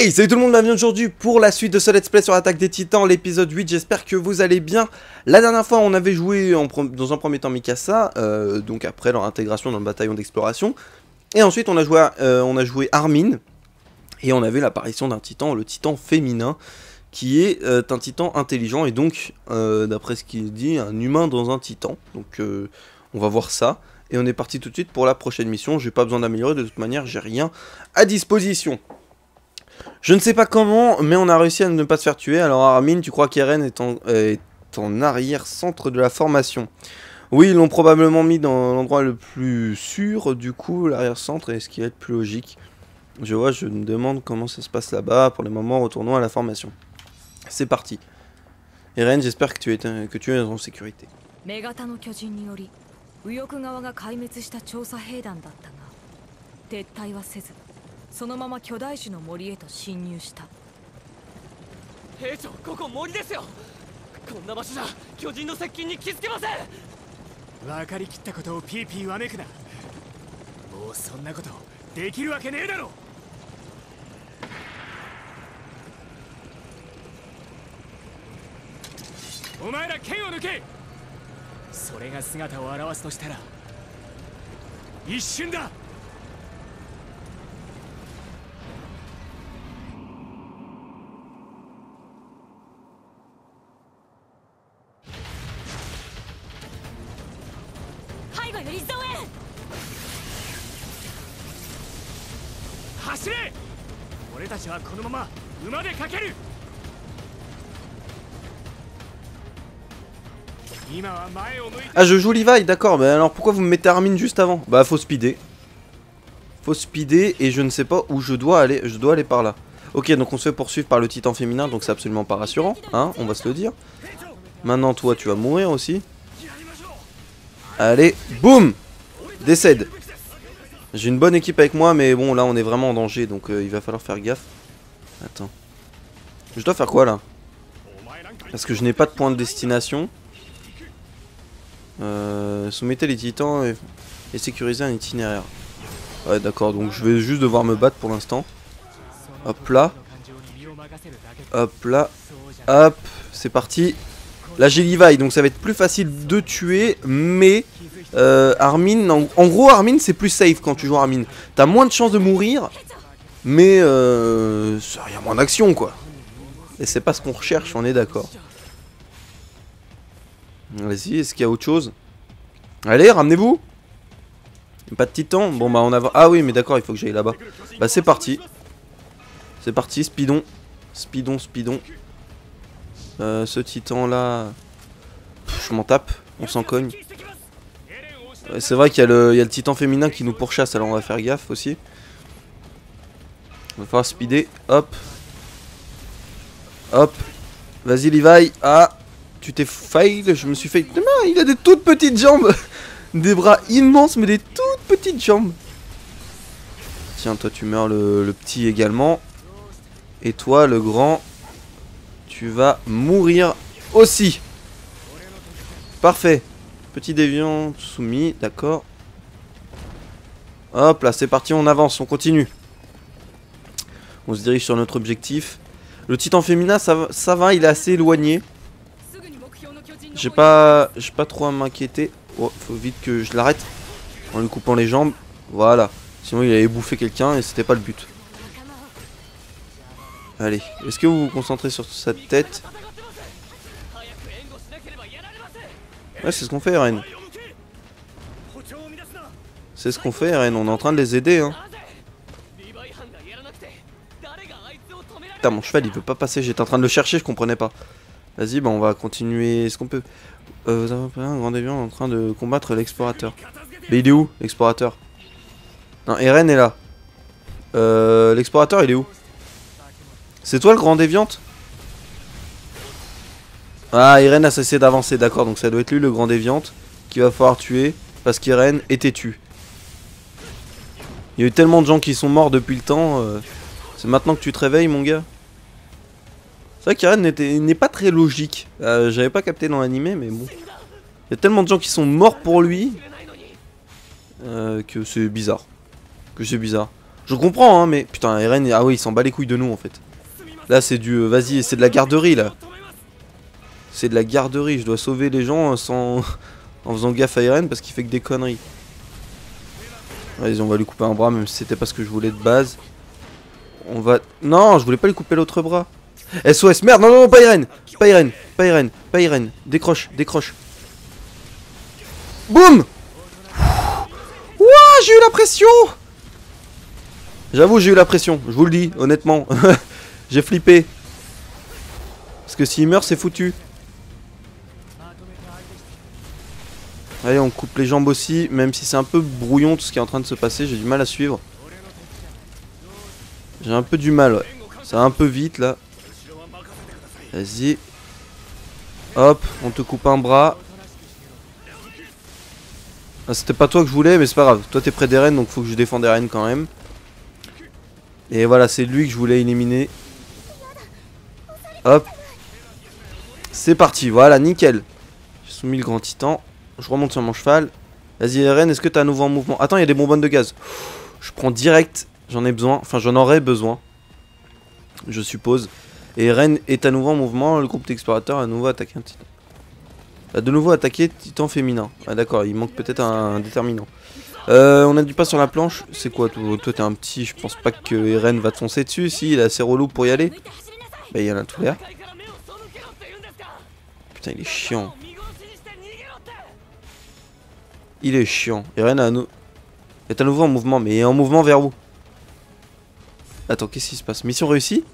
Hey, salut tout le monde, bienvenue aujourd'hui pour la suite de ce Let's Play sur l'Attaque des Titans, l'épisode 8, j'espère que vous allez bien. La dernière fois, on avait joué dans un premier temps Mikasa, donc après leur intégration dans le bataillon d'exploration. Et ensuite, on a joué Armin, et on avait l'apparition d'un titan, le titan féminin, qui est un titan intelligent, et donc, d'après ce qu'il dit, un humain dans un titan. Donc, on va voir ça. Et on est parti tout de suite pour la prochaine mission, j'ai pas besoin d'améliorer, de toute manière, j'ai rien à disposition. Je ne sais pas comment, mais on a réussi à ne pas se faire tuer. Alors Armin, tu crois qu'Eren est en arrière-centre de la formation? Oui, ils l'ont probablement mis dans l'endroit le plus sûr, du coup, l'arrière-centre est ce qui va être plus logique. Je me demande comment ça se passe là-bas. Pour le moment, retournons à la formation. C'est parti. Eren, j'espère que tu es en sécurité. Hey, そのまま巨大種の森へと侵入した。兵長、ここ森ですよ。こんな場所じゃ巨人の接近に気づけません。分かりきったことをピーピーわめくな。もうそんなことできるわけねえだろ。お前ら剣を抜け。それが姿を現すとしたら一瞬だ。走れ！俺たちはこのまま馬で駆ける。Ah, je joue Levi, d'accord, mais alors pourquoi vous me mettez Armin juste avant? Bah, faut speeder. Faut speeder et je ne sais pas où je dois aller. Je dois aller par là. Ok, donc on se fait poursuivre par le titan féminin, donc c'est absolument pas rassurant, hein, on va se le dire. Maintenant, toi, tu vas mourir aussi. Allez, boum! Décède. J'ai une bonne équipe avec moi, mais bon, là, on est vraiment en danger, donc il va falloir faire gaffe. Attends. Je dois faire quoi, là? Parce que je n'ai pas de point de destination. Soumettez les titans et sécuriser un itinéraire. Ouais, d'accord, donc je vais juste devoir me battre pour l'instant. Hop là. Hop là. Hop, c'est parti. Là, j'ai Levi, donc ça va être plus facile de tuer, mais... Armin, en gros Armin c'est plus safe quand tu joues Armin. T'as moins de chances de mourir, mais ça y a moins d'action quoi. Et c'est pas ce qu'on recherche, on est d'accord. Vas-y, est-ce qu'il y a autre chose? Allez, ramenez-vous. Pas de titan. Bon bah on avance. Ah oui mais d'accord, il faut que j'aille là-bas. Bah c'est parti. C'est parti, speedon. Speedon. Ce titan là, je m'en tape, on s'en cogne. C'est vrai qu'il y a le titan féminin qui nous pourchasse, alors on va faire gaffe aussi. On va falloir speeder, hop. Hop. Vas-y Levi. Ah, tu t'es fail, je me suis fail. Non, il a des toutes petites jambes. Des bras immenses mais des toutes petites jambes. Tiens, toi tu meurs le petit également. Et toi le grand, tu vas mourir aussi. Parfait. Petit déviant soumis, d'accord. Hop là, c'est parti, on avance, on continue. On se dirige sur notre objectif. Le titan féminin, ça va, il est assez éloigné. J'ai pas trop à m'inquiéter. Oh, faut vite que je l'arrête. En lui coupant les jambes. Voilà. Sinon il allait bouffer quelqu'un et c'était pas le but. Allez, est-ce que vous vous concentrez sur sa tête? Ouais, c'est ce qu'on fait, Eren. C'est ce qu'on fait, Eren. On est en train de les aider, hein. Putain, mon cheval, il veut pas passer. J'étais en train de le chercher, je comprenais pas. Vas-y, bah on va continuer. Est-ce qu'on peut... vous avez un grand déviant en train de combattre l'explorateur. Mais il est où, l'explorateur? Non, Eren est là. L'explorateur, il est où? C'est toi le grand déviante? Ah, Eren a cessé d'avancer, d'accord, donc ça doit être lui le grand déviante qu'il va falloir tuer parce qu'Eren est têtu. Il y a eu tellement de gens qui sont morts depuis le temps, c'est maintenant que tu te réveilles mon gars. C'est vrai qu'Eren n'est pas très logique, j'avais pas capté dans l'animé mais bon. Il y a tellement de gens qui sont morts pour lui que c'est bizarre. Je comprends, hein, mais putain, Eren, ah oui, il s'en bat les couilles de nous en fait. Là, c'est du. Vas-y, c'est de la garderie là. C'est de la garderie. Je dois sauver les gens sans. En faisant gaffe à Eren parce qu'il fait que des conneries. Vas-y, on va lui couper un bras, même si c'était pas ce que je voulais de base. On va. Non, je voulais pas lui couper l'autre bras. SOS, merde, non, non, non, pas Eren. Pas Eren, pas Eren, pas Eren. Décroche, décroche. Boum. Ouah, j'ai eu la pression. J'avoue, j'ai eu la pression, je vous le dis, honnêtement. J'ai flippé. Parce que s'il meurt, c'est foutu. Allez, on coupe les jambes aussi, même si c'est un peu brouillon tout ce qui est en train de se passer, j'ai du mal à suivre. J'ai un peu du mal, ouais. Ça va un peu vite, là. Vas-y. Hop, on te coupe un bras. Ah, c'était pas toi que je voulais, mais c'est pas grave. Toi, t'es près d'Eren, donc faut que je défende Eren quand même. Et voilà, c'est lui que je voulais éliminer. Hop. C'est parti, voilà, nickel. J'ai soumis le grand titan. Je remonte sur mon cheval. Vas-y, Eren, est-ce que t'as un nouveau mouvement? Attends, il y a des bonbonnes de gaz. Je prends direct. J'en ai besoin. Enfin, j'en aurais besoin. Je suppose. Et Eren est à nouveau en mouvement. Le groupe d'explorateurs a à nouveau attaqué un titan. A de nouveau attaqué titan féminin. Ah, d'accord, il manque peut-être un déterminant. On a du pas sur la planche. C'est quoi, toi t'es un petit. Je pense pas que Eren va te foncer dessus. Si, il est assez relou pour y aller. Bah, il y en a tout l'air. Putain, il est chiant. Il est chiant. Eren est à nouveau en mouvement. Mais en mouvement vers où? Attends, qu'est-ce qui se passe? Mission réussie?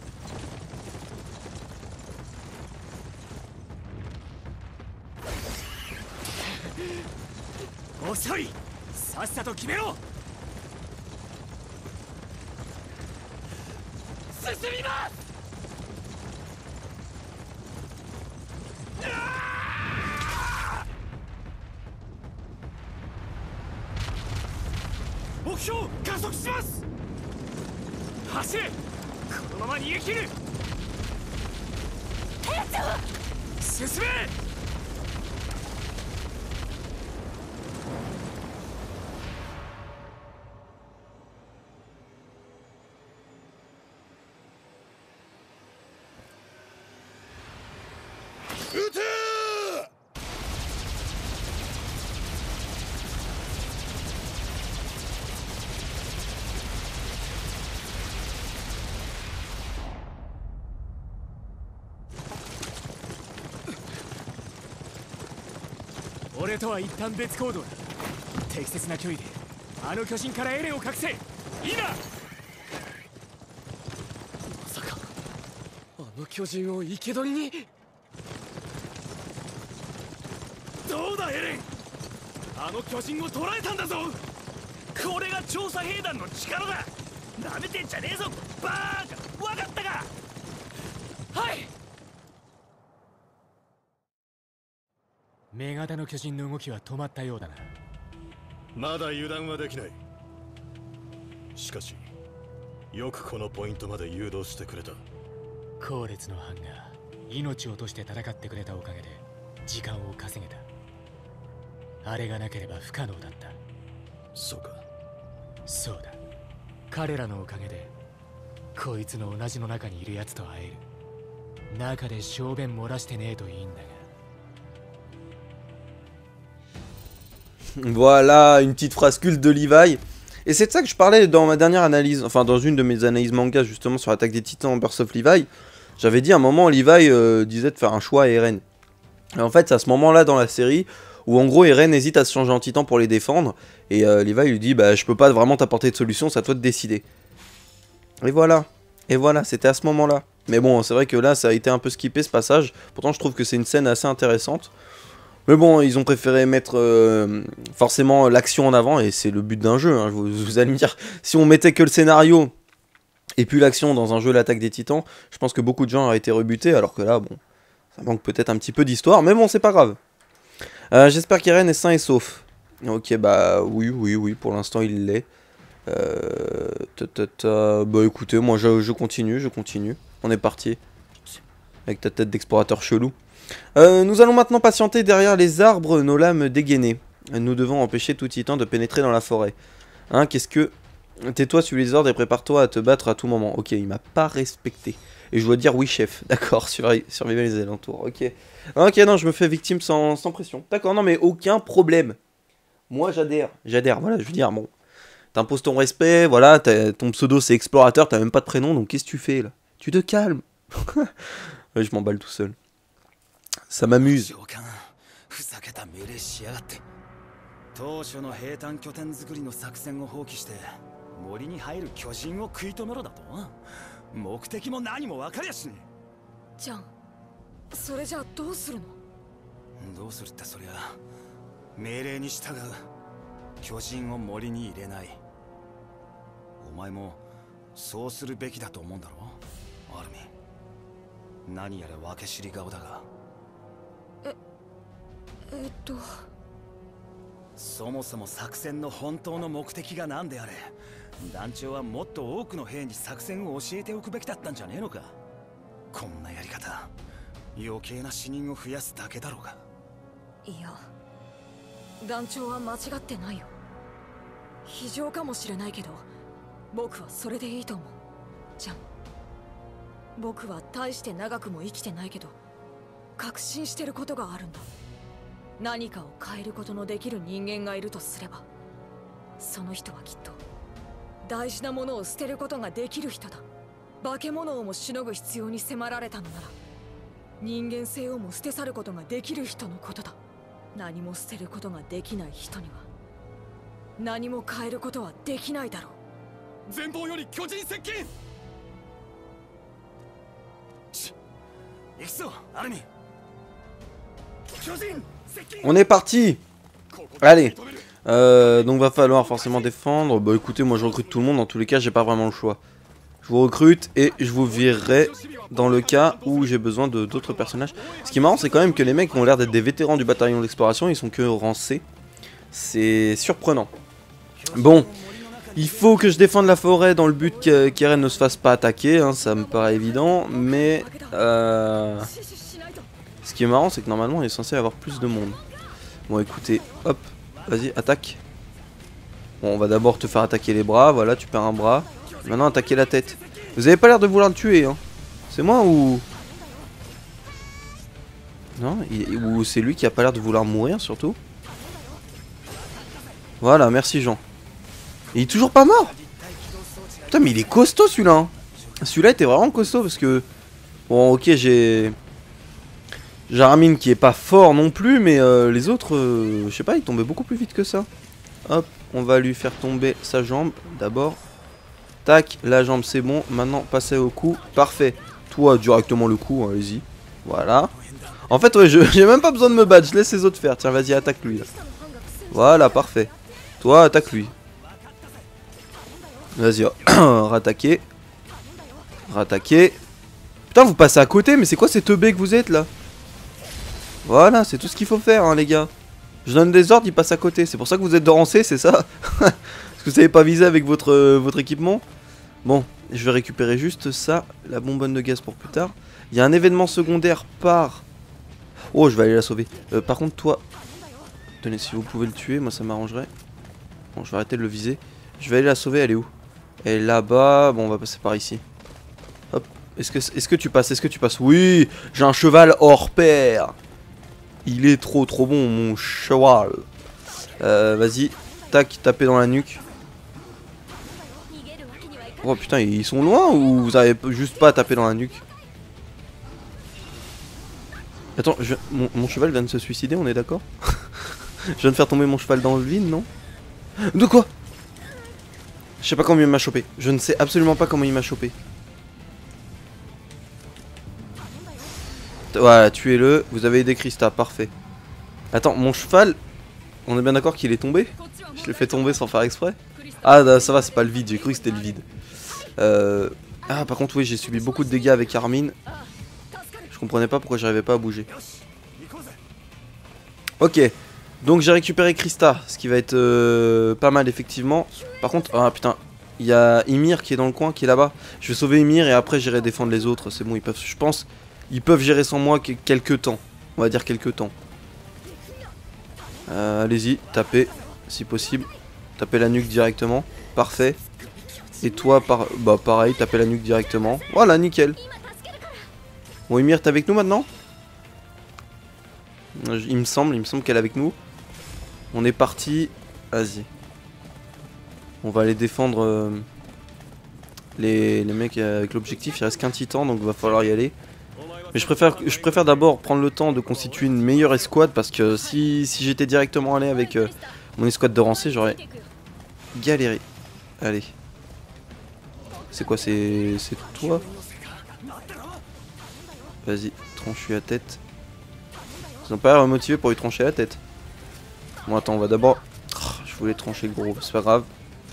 Voilà, une petite phrase culte de Levi. Et c'est de ça que je parlais dans ma dernière analyse, enfin dans une de mes analyses manga justement sur l'attaque des titans en Birth of Levi. J'avais dit à un moment, Levi disait de faire un choix à Eren. Et en fait, c'est à ce moment-là dans la série où en gros Eren hésite à se changer en titan pour les défendre. Et Levi lui dit, bah je peux pas vraiment t'apporter de solution, c'est à toi de décider. Et voilà, c'était à ce moment-là. Mais bon, c'est vrai que là, ça a été un peu skippé ce passage. Pourtant, je trouve que c'est une scène assez intéressante. Mais bon, ils ont préféré mettre forcément l'action en avant, et c'est le but d'un jeu, hein, vous allez me dire. Si on mettait que le scénario et puis l'action dans un jeu l'attaque des titans, je pense que beaucoup de gens auraient été rebutés, alors que là, bon, ça manque peut-être un petit peu d'histoire, mais bon, c'est pas grave. J'espère qu'Eren est sain et sauf. Ok, bah oui, pour l'instant il l'est. Bah écoutez, moi je continue. On est parti. Avec ta tête d'explorateur chelou. Nous allons maintenant patienter derrière les arbres, nos lames dégainées. Nous devons empêcher tout titan de pénétrer dans la forêt. Hein, qu'est-ce que Tais-toi, suis les ordres et prépare-toi à te battre à tout moment. Ok, il m'a pas respecté. Et je dois dire oui, chef. D'accord, survivez les alentours. Ok. Ok, non, je me fais victime sans pression. D'accord, non, mais aucun problème. Moi, j'adhère. Voilà, je veux dire, bon. T'imposes ton respect, voilà, ton pseudo c'est explorateur, t'as même pas de prénom, donc qu'est-ce que tu fais là? Tu te calmes. Ouais, je m'emballe tout seul. Ça m'amuse. 当初の兵隊拠点作りの作戦を放棄して森に入る巨人を食い止めろだと目的も何も分かりやしねえじゃんそれじゃあどうするのどうするってそりゃ命令に従う巨人を森に入れないお前もそうするべきだと思うんだろアルミ何やら分け知り顔だがそもそも作戦の本当の目的が何であれ団長はもっと多くの兵に作戦を教えておくべきだったんじゃねえのかこんなやり方余計な死人を増やすだけだろうがいや団長は間違ってないよ非常かもしれないけど僕はそれでいいと思うじゃん僕は大して長くも生きてないけど確信してることがあるんだ何かを変えることのできる人間がいるとすればその人はきっと大事なものを捨てることができる人だ化け物をもしのぐ必要に迫られたのなら人間性をも捨て去ることができる人のことだ何も捨てることができない人には何も変えることはできないだろう前方より巨人接近行くぞアルミ巨人 On est parti. Allez. Donc va falloir forcément défendre. Bah écoutez, moi je recrute tout le monde. Dans tous les cas, j'ai pas vraiment le choix. Je vous recrute et je vous virerai dans le cas où j'ai besoin de d'autres personnages. Ce qui est marrant, c'est quand même que les mecs ont l'air d'être des vétérans du bataillon d'exploration. Ils sont que rang C. C'est surprenant. Bon. Il faut que je défende la forêt dans le but qu'Eren ne se fasse pas attaquer. Hein, ça me paraît évident. Mais... Ce qui est marrant, c'est que normalement il est censé avoir plus de monde. Bon, écoutez, hop, vas-y, attaque. Bon, on va d'abord te faire attaquer les bras, voilà, tu perds un bras. Maintenant, attaquer la tête. Vous avez pas l'air de vouloir le tuer, hein. C'est moi ou... Non, ou c'est lui qui a pas l'air de vouloir mourir, surtout. Voilà, merci Jean. Et il est toujours pas mort. Putain, mais il est costaud celui-là, hein. Celui-là était vraiment costaud parce que... Bon, ok, j'ai Armin qui est pas fort non plus, mais les autres, je sais pas, ils tombaient beaucoup plus vite que ça. Hop, on va lui faire tomber sa jambe d'abord. Tac, la jambe c'est bon, maintenant passez au cou, parfait. Toi directement le cou, hein, allez-y. Voilà. En fait, ouais, j'ai même pas besoin de me battre, je laisse les autres faire. Tiens, vas-y, attaque lui là. Voilà, parfait. Toi, attaque lui. Vas-y, rattaquer. Rattaquer. Putain, vous passez à côté, mais c'est quoi ces teubés que vous êtes là? Voilà, c'est tout ce qu'il faut faire, hein, les gars. Je donne des ordres, ils passent à côté. C'est pour ça que vous êtes de rang C, c'est ça? Parce que vous savez pas viser avec votre équipement. Bon, je vais récupérer juste ça, la bonbonne de gaz pour plus tard. Il y a un événement secondaire par... Oh, je vais aller la sauver. Par contre, toi... Tenez, si vous pouvez le tuer, moi ça m'arrangerait. Bon, je vais arrêter de le viser. Je vais aller la sauver, elle est où? Elle est là-bas. Bon, on va passer par ici. Hop. Est-ce que tu passes? Est-ce que tu passes? Oui, j'ai un cheval hors pair. Il est trop bon, mon cheval. Vas-y. Tac, taper dans la nuque. Oh putain, ils sont loin ou vous avez juste pas à taper dans la nuque? Attends, mon cheval vient de se suicider, on est d'accord? Je viens de faire tomber mon cheval dans le vide, non? De quoi? Je sais pas comment il m'a chopé. Je ne sais absolument pas comment il m'a chopé. Voilà, tuez-le. Vous avez aidé Krista, parfait. Attends, mon cheval... On est bien d'accord qu'il est tombé? Je l'ai fait tomber sans faire exprès? Ah, ça va, c'est pas le vide, j'ai cru que c'était le vide. Ah, par contre, oui, j'ai subi beaucoup de dégâts avec Armin. Je comprenais pas pourquoi j'arrivais pas à bouger. Ok, donc j'ai récupéré Krista, ce qui va être pas mal, effectivement. Par contre, ah putain, il y a Ymir qui est dans le coin, qui est là-bas. Je vais sauver Ymir et après j'irai défendre les autres. C'est bon, ils peuvent, je pense, ils peuvent gérer sans moi quelques temps. On va dire quelques temps. Allez-y, tapez, si possible. Tapez la nuque directement. Parfait. Et toi, bah pareil, taper la nuque directement. Voilà, nickel. Bon, Ymir, t'es avec nous maintenant? Il me semble qu'elle est avec nous. On est parti. Vas-y. On va aller défendre les mecs avec l'objectif. Il reste qu'un titan, donc il va falloir y aller. Mais je préfère d'abord prendre le temps de constituer une meilleure escouade, parce que si j'étais directement allé avec mon escouade de rancé, j'aurais galéré. Allez. C'est quoi? C'est toi? Vas-y, tranche-lui la tête. Ils ont pas l'air motivés pour lui trancher la tête. Bon, attends, on va d'abord... Oh, je voulais trancher le gros, c'est pas grave.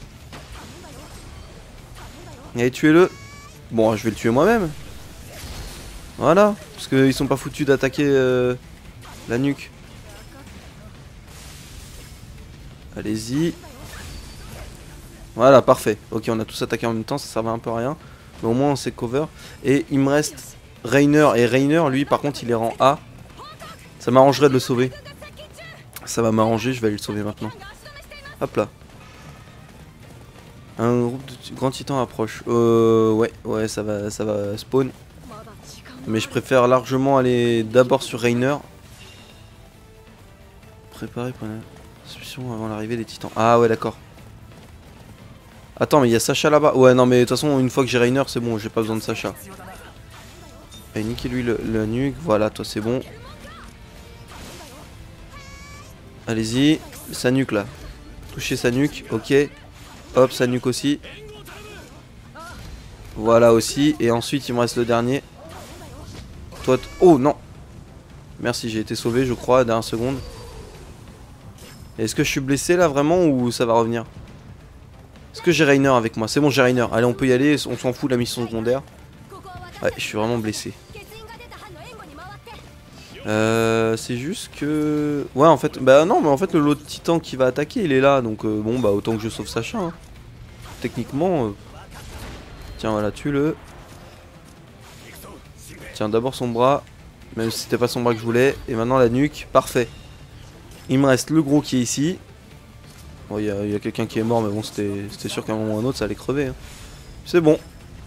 Allez, tuez-le. Bon, je vais le tuer moi-même. Voilà, parce qu'ils sont pas foutus d'attaquer la nuque. Allez-y. Voilà, parfait. Ok, on a tous attaqué en même temps, ça servait un peu à rien. Mais au moins on s'est cover. Et il me reste Rainer. Et Rainer, lui, par contre, il est rang A. Ça m'arrangerait de le sauver. Ça va m'arranger, je vais aller le sauver maintenant. Hop là. Un groupe de grands titans approche. Ouais, ça va spawn. Mais je préfère largement aller d'abord sur Rainer. Préparer pour une solution avant l'arrivée des titans. Ah ouais, d'accord. Attends, mais il y a Sacha là-bas. Ouais, non, mais de toute façon, une fois que j'ai Rainer, c'est bon, j'ai pas besoin de Sacha. Allez, niquez-lui le nuque. Voilà, toi, c'est bon. Allez-y. Sa nuque là. Touchez sa nuque, ok. Hop, sa nuque aussi. Voilà aussi. Et ensuite, il me reste le dernier. Toi, oh non. Merci, j'ai été sauvé, je crois, à la dernière seconde. Est-ce que je suis blessé là vraiment ou ça va revenir? Est-ce que j'ai Rainer avec moi? C'est bon, j'ai Rainer. Allez, on peut y aller, on s'en fout de la mission secondaire. Ouais, je suis vraiment blessé. C'est juste que... Ouais, en fait... Bah non, mais en fait, l'autre titan qui va attaquer, il est là. Donc, bon, bah autant que je sauve Sacha. Hein. Techniquement... Tiens, voilà, tue-le. Tiens, d'abord son bras. Même si c'était pas son bras que je voulais. Et maintenant la nuque. Parfait. Il me reste le gros qui est ici. Bon, il y a quelqu'un qui est mort, mais bon, c'était sûr qu'à un moment ou à un autre, ça allait crever. Hein. C'est bon.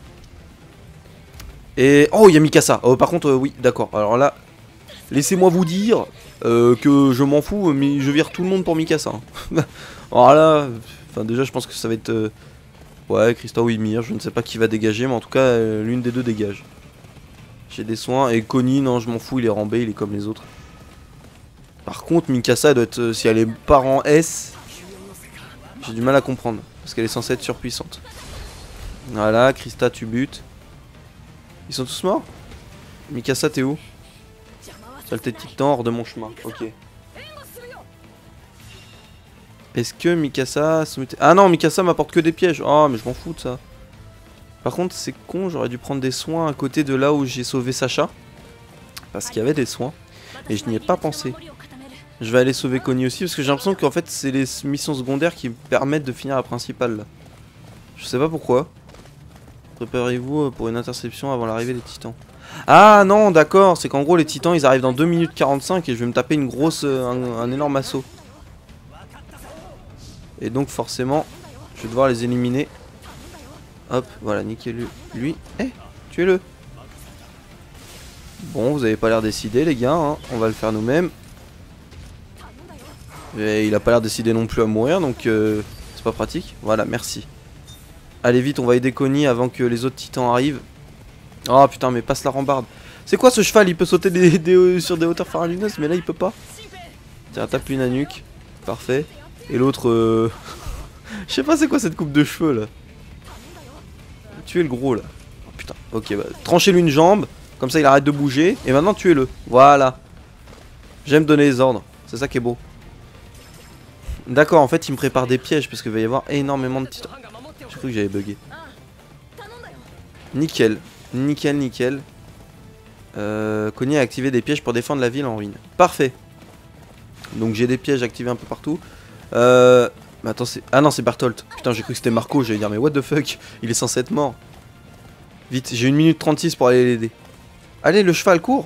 Et... Oh, il y a Mikasa. Oh, par contre, oui, d'accord. Alors là, laissez-moi vous dire que je m'en fous, mais je vire tout le monde pour Mikasa. Hein. Alors là, enfin déjà, je pense que ça va être... Ouais, Christa ou Ymir, je ne sais pas qui va dégager, mais en tout cas, l'une des deux dégage. J'ai des soins. Et Connie, non, je m'en fous, il est rang B, il est comme les autres. Par contre, Mikasa, elle doit être... si elle est pas rang S... J'ai du mal à comprendre, parce qu'elle est censée être surpuissante. Voilà, Christa, tu butes. Ils sont tous morts? Mikasa, t'es où? Saleté de titan, hors de mon chemin. Ok. Est-ce que Mikasa... Ah non, Mikasa m'apporte que des pièges. Oh, mais je m'en fous de ça. Par contre, c'est con, j'aurais dû prendre des soins à côté de là où j'ai sauvé Sacha. Parce qu'il y avait des soins. Et je n'y ai pas pensé. Je vais aller sauver Connie aussi, parce que j'ai l'impression qu'en fait, c'est les missions secondaires qui me permettent de finir la principale. Là. Je sais pas pourquoi. Préparez-vous pour une interception avant l'arrivée des titans. Ah non, d'accord, c'est qu'en gros, les titans, ils arrivent dans 2 minutes 45 et je vais me taper une grosse... un énorme assaut. Et donc, forcément, je vais devoir les éliminer. Hop, voilà, niquez-le. Lui, tuez-le. Bon, vous avez pas l'air décidé, les gars, hein. On va le faire nous-mêmes. Et il a pas l'air décidé non plus à mourir, donc c'est pas pratique. Voilà, merci. Allez vite, on va aider Connie avant que les autres titans arrivent. Oh putain, mais passe la rambarde. C'est quoi ce cheval? Il peut sauter sur des hauteurs faramineuses, mais là il peut pas. Tiens, tape une à nuque. Parfait. Et l'autre... Je sais pas c'est quoi cette coupe de cheveux là. Tuez le gros là. Oh, putain, ok, bah, tranchez-lui une jambe. Comme ça il arrête de bouger. Et maintenant tuez-le. Voilà. J'aime donner les ordres. C'est ça qui est beau. D'accord, en fait il me prépare des pièges parce qu'il va y avoir énormément de titans. J'ai cru que j'avais bugué. Nickel. Nickel, nickel. Connie a activé des pièges pour défendre la ville en ruine. Parfait. Donc j'ai des pièges activés un peu partout. Mais attends, c'est... Ah non, c'est Bertholdt. Putain, j'ai cru que c'était Marco. J'allais dire, mais what the fuck? Il est censé être mort. Vite, j'ai 1 minute 36 pour aller l'aider. Allez, le cheval, court.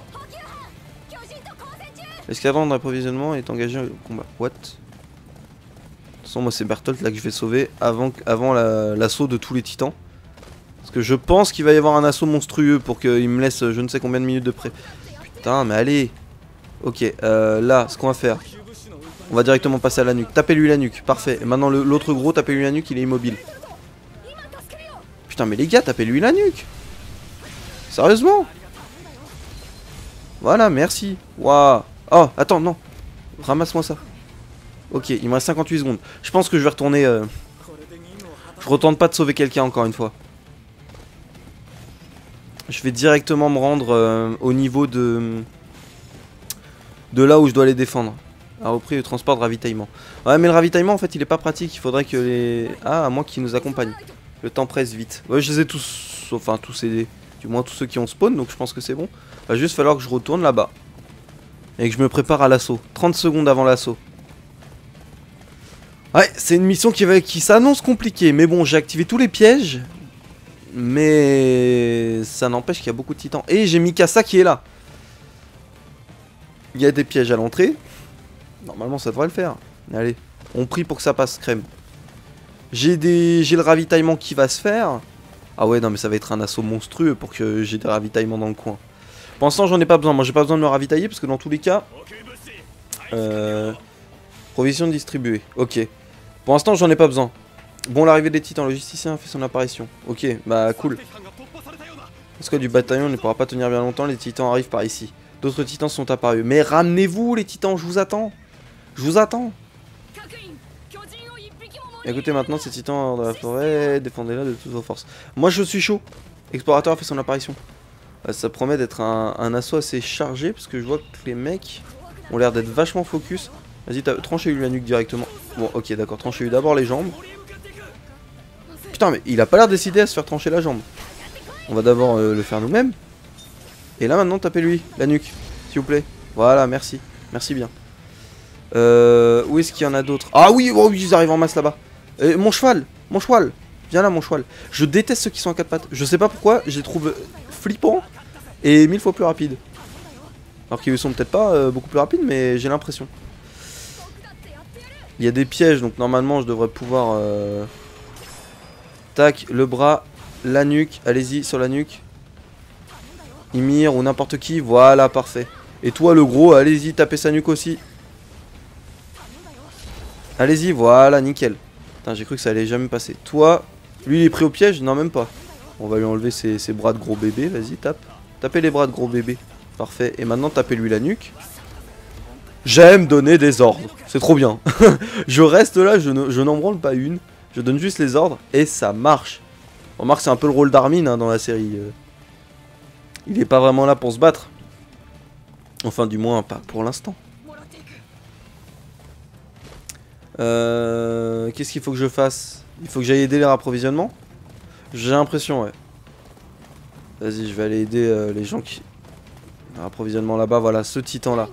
L'escadron d'approvisionnement est engagé au combat. What? façon, moi c'est Berthold là que je vais sauver avant l'assaut de tous les titans. Parce que je pense qu'il va y avoir un assaut monstrueux pour qu'il me laisse je ne sais combien de minutes de près. Putain, mais allez. Ok, là, ce qu'on va faire, on va directement passer à la nuque. Tapez-lui la nuque, parfait. Et maintenant l'autre gros, tapez-lui la nuque, il est immobile. Putain, mais les gars, tapez-lui la nuque. Sérieusement. Voilà, merci. Waouh. Oh, attends, non. Ramasse-moi ça. Ok, il me reste 58 secondes. Je pense que je vais retourner... Je retente pas de sauver quelqu'un encore une fois. Je vais directement me rendre au niveau de là où je dois les défendre. A repris le transport de ravitaillement. Ouais, mais le ravitaillement en fait il est pas pratique. Il faudrait que les... Ah, à moins qu'ils nous accompagnent. Le temps presse vite. Ouais, je les ai tous... Enfin, tous aidés. Du moins tous ceux qui ont spawn, donc je pense que c'est bon. Il va juste falloir que je retourne là-bas. Et que je me prépare à l'assaut. 30 secondes avant l'assaut. Ouais, c'est une mission qui s'annonce compliquée. Mais bon, j'ai activé tous les pièges. Mais ça n'empêche qu'il y a beaucoup de titans. Et j'ai Mikasa qui est là. Il y a des pièges à l'entrée. Normalement ça devrait le faire. Allez, on prie pour que ça passe, crème. J'ai le ravitaillement qui va se faire. Ah ouais, non mais ça va être un assaut monstrueux pour que j'ai des ravitaillements dans le coin. Pour l'instant j'en ai pas besoin. Moi j'ai pas besoin de me ravitailler parce que dans tous les cas... provision distribuée. Ok. Pour l'instant j'en ai pas besoin. Bon, l'arrivée des titans, le logisticien fait son apparition. Ok, bah cool. Parce que du bataillon ne pourra pas tenir bien longtemps, les titans arrivent par ici. D'autres titans sont apparus. Mais ramenez-vous les titans, je vous attends. Je vous attends. Écoutez maintenant ces titans hors de la forêt, défendez-la de toutes vos forces. Moi je suis chaud. Explorateur a fait son apparition. Ça promet d'être un assaut assez chargé parce que je vois que les mecs ont l'air d'être vachement focus. Vas-y, tranchez-lui la nuque directement. Bon, ok, d'accord, tranchez-lui d'abord les jambes. Putain, mais il a pas l'air décidé à se faire trancher la jambe. On va d'abord le faire nous-mêmes. Et là maintenant, tapez-lui la nuque, s'il vous plaît. Voilà, merci. Merci bien. Où est-ce qu'il y en a d'autres? Ah oui, oh, ils arrivent en masse là-bas. Mon cheval. Viens là, mon cheval. Je déteste ceux qui sont à quatre pattes. Je sais pas pourquoi, je les trouve flippants et 1000 fois plus rapides. Alors qu'ils sont peut-être pas beaucoup plus rapides, mais j'ai l'impression. Il y a des pièges, donc normalement je devrais pouvoir... Tac, le bras, la nuque, allez-y sur la nuque. Ymir ou n'importe qui, voilà, parfait. Et toi le gros, allez-y, tapez sa nuque aussi. Allez-y, voilà, nickel. Putain, j'ai cru que ça allait jamais passer. Toi, lui il est pris au piège? Non, même pas. On va lui enlever ses bras de gros bébé, vas-y, tape. Tapez les bras de gros bébé, parfait. Et maintenant, tapez-lui la nuque. J'aime donner des ordres, c'est trop bien. Je reste là, je n'en branle pas une. Je donne juste les ordres et ça marche. Remarque, c'est un peu le rôle d'Armin hein, dans la série. Il est pas vraiment là pour se battre. Enfin, du moins, pas pour l'instant. Qu'est-ce qu'il faut que je fasse? Il faut que j'aille aider les rapprovisionnements? J'ai l'impression, ouais. Vas-y, je vais aller aider les gens qui... Rapprovisionnement là-bas, voilà, ce titan-là.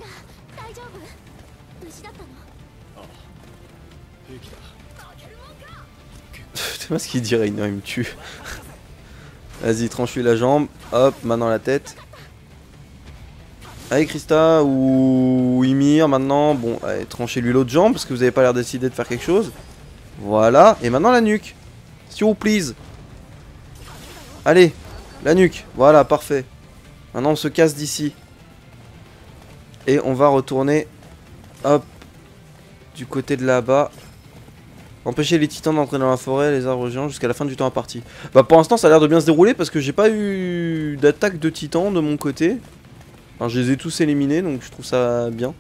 C'est pas ce qu'il dirait, non, il me tue. Vas-y, tranche-lui la jambe. Hop, maintenant la tête. Allez, Krista ou Ymir maintenant. Bon, allez, tranchez-lui l'autre jambe parce que vous avez pas l'air décidé de faire quelque chose. Voilà, et maintenant la nuque. S'il vous plaît. Allez, la nuque. Voilà, parfait. Maintenant on se casse d'ici. Et on va retourner. Hop. Du côté de là-bas. Empêcher les titans d'entrer dans la forêt, les arbres géants jusqu'à la fin du temps imparti. Bah pour l'instant ça a l'air de bien se dérouler parce que j'ai pas eu d'attaque de titans de mon côté. Enfin, je les ai tous éliminés donc je trouve ça bien.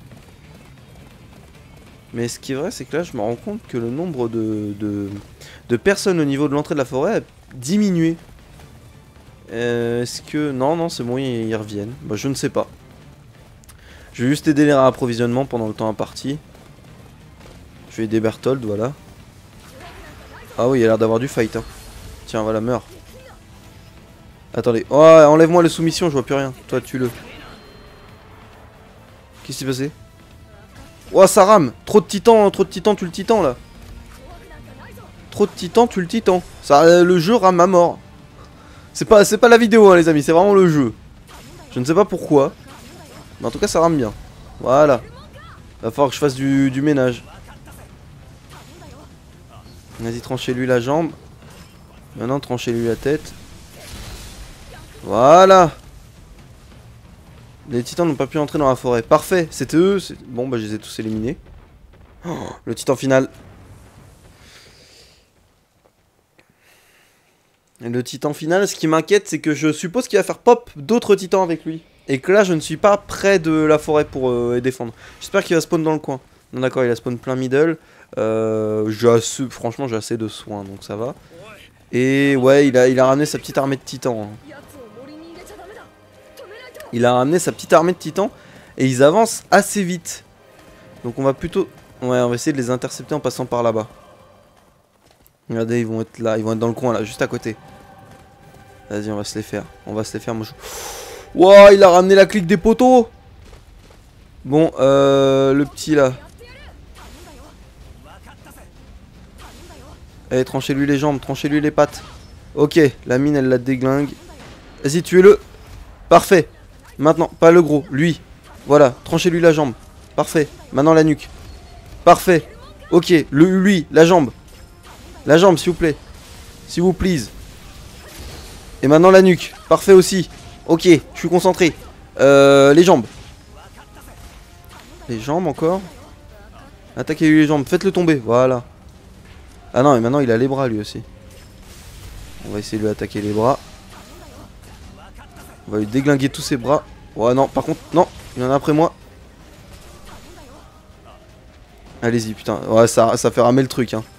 Mais ce qui est vrai c'est que là je me rends compte que le nombre de personnes au niveau de l'entrée de la forêt a diminué. Est-ce que... Non c'est bon, ils reviennent. Bah je ne sais pas. Je vais juste aider les approvisionnements pendant le temps imparti. Je vais aider Berthold, voilà. Ah oui, il a l'air d'avoir du fight. Hein. Tiens, voilà, meurs. Attendez. Oh, enlève-moi la soumission, je vois plus rien. Toi, tue-le. Qu'est-ce qui s'est passé? Oh, ça rame. Trop de titans, tue le titan, là. Trop de titans, tue le titan. Ça, le jeu rame à mort. C'est pas la vidéo, hein, les amis, c'est vraiment le jeu. Je ne sais pas pourquoi. Mais en tout cas, ça rame bien. Voilà. Va falloir que je fasse du ménage. Vas-y, tranchez-lui la jambe. Maintenant, tranchez-lui la tête. Voilà. Les titans n'ont pas pu entrer dans la forêt. Parfait, c'était eux. Bon, bah, je les ai tous éliminés. Oh, le titan final. Et le titan final, ce qui m'inquiète, c'est que je suppose qu'il va faire pop d'autres titans avec lui. Et que là, je ne suis pas près de la forêt pour les défendre. J'espère qu'il va spawn dans le coin. Non, d'accord, il a spawn plein middle. Franchement, j'ai assez de soins, donc ça va. Et ouais, il a ramené sa petite armée de titans. Hein. Il a ramené sa petite armée de titans. Et ils avancent assez vite. Donc on va plutôt... Ouais, on va essayer de les intercepter en passant par là-bas. Regardez, ils vont être là. Ils vont être dans le coin, là, juste à côté. Vas-y, on va se les faire. On va se les faire, moi je... Wouah, il a ramené la clique des poteaux. Bon, le petit là. Allez, tranchez-lui les jambes, tranchez-lui les pattes. Ok, la mine elle la déglingue. Vas-y, tuez-le. Parfait. Maintenant, pas le gros, lui. Voilà, tranchez-lui la jambe. Parfait. Maintenant la nuque. Parfait. Ok, lui, la jambe. La jambe, s'il vous plaît. S'il vous plaît. Et maintenant la nuque. Parfait aussi. Ok, je suis concentré. Les jambes. Les jambes encore. Attaquez-lui les jambes, faites-le tomber, voilà. Ah non, et maintenant il a les bras lui aussi. On va essayer de lui attaquer les bras. On va lui déglinguer tous ses bras. Ouais, non, par contre, non, il y en a après moi. Allez-y, putain. Ouais, ça fait ramer le truc, hein.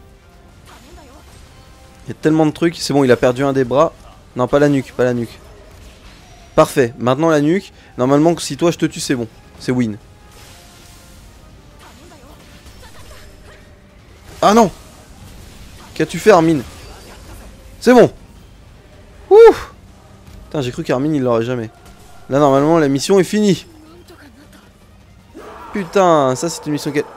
Il y a tellement de trucs. C'est bon, il a perdu un des bras. Non, pas la nuque, pas la nuque. Parfait, maintenant la nuque. Normalement, si toi je te tue, c'est bon. C'est win. Ah non! Qu'as-tu fait, Armin? C'est bon! Ouf! Putain, j'ai cru qu'Armin il l'aurait jamais. Là, normalement, la mission est finie. Putain, ça c'est une mission qu'elle...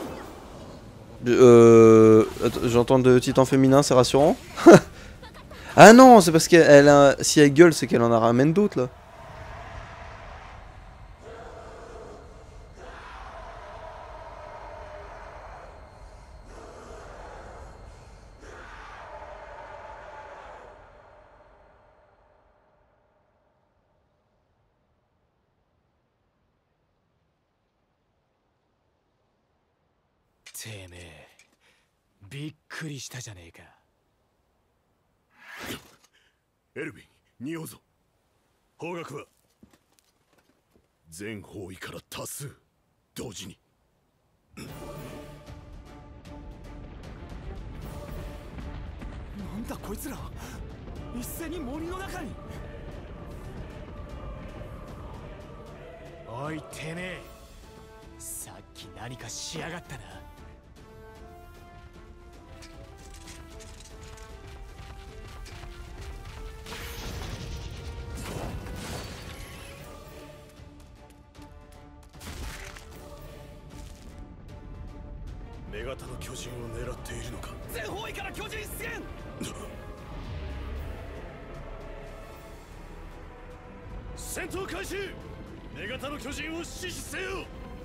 J'entends de titan féminin, c'est rassurant. Ah non, c'est parce qu'elle a... Si elle gueule, c'est qu'elle en a ramène d'autres là. エルヴィン、仁王像。方角は全方位から多数同時に。なんだこいつら、一斉に森の中に。おいてめえ、さっき何かしやがったな。女型の巨人を狙っているのか。全方位から巨人出現。戦闘開始。女型の巨人を死守せよ。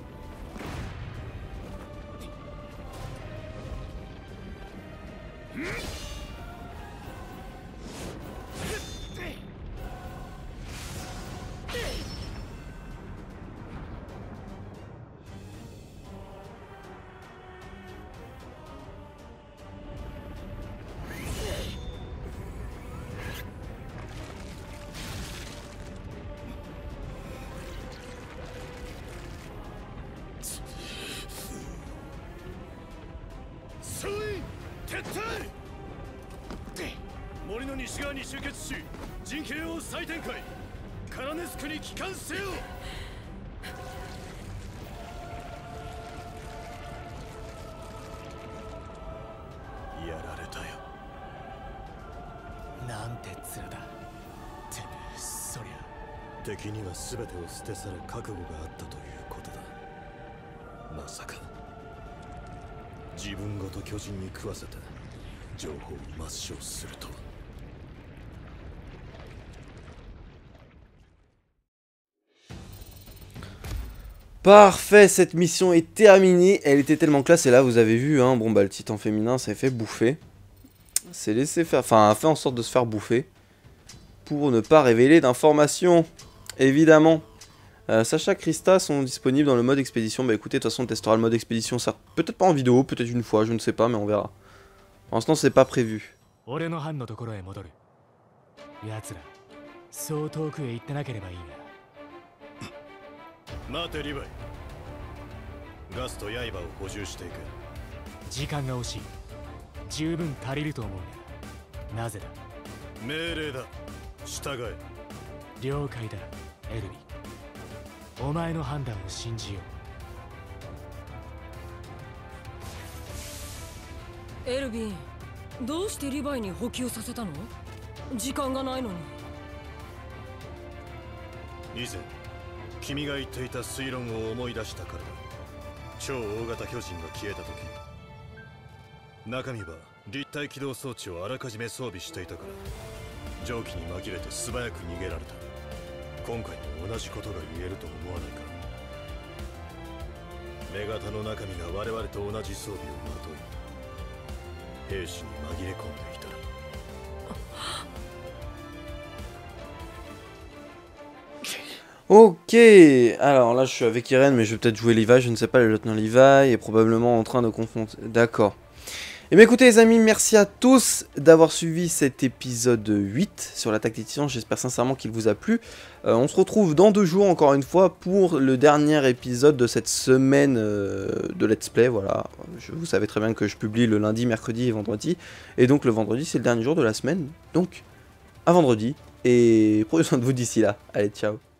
森の西側に集結し、陣形を再展開。カラネスクに帰還せよ。やられたよ。なんて面だ。てめえ、そりゃ敵には全てを捨て去る覚悟があったということだ。まさか自分ごと巨人に食わせて情報を抹消するとは。 Parfait, cette mission est terminée. Elle était tellement classe. Et là, vous avez vu, hein, bon bah le titan féminin s'est fait bouffer. C'est laissé faire, enfin a fait en sorte de se faire bouffer. Pour ne pas révéler d'informations. Évidemment. Sacha, Krista sont disponibles dans le mode expédition. Bah écoutez, de toute façon on testera le mode expédition. Peut-être pas en vidéo, peut-être une fois, je ne sais pas, mais on verra. Pour l'instant c'est pas prévu. 待てリヴァイ。ガスと刃を補充していく。 時間が惜しい。十分足りると思うが、なぜだ。 命令だ。従え。 了解だ、エルビ。お前の判断を信じよう。エルビン、どうしてリヴァイに補給させたの？時間がないのに。 以前君が言っていた推論を思い出したからだ。超大型巨人が消えた時、中身は立体起動装置をあらかじめ装備していたから、蒸気に紛れて素早く逃げられた。今回も同じことが言えると思わないか。女型の中身が我々と同じ装備をまとい、兵士に紛れ込んでいたら。 Ok, alors là je suis avec Irène, mais je vais peut-être jouer Levi, je ne sais pas, le lieutenant Levi est probablement en train de confronter. D'accord. Et bien écoutez les amis, merci à tous d'avoir suivi cet épisode 8 sur l'attaque des titans, j'espère sincèrement qu'il vous a plu. On se retrouve dans 2 jours encore une fois pour le dernier épisode de cette semaine de Let's Play, voilà. Vous savez très bien que je publie le lundi, mercredi et vendredi, et donc le vendredi c'est le dernier jour de la semaine, donc à vendredi, et prenez soin de vous d'ici là, allez ciao.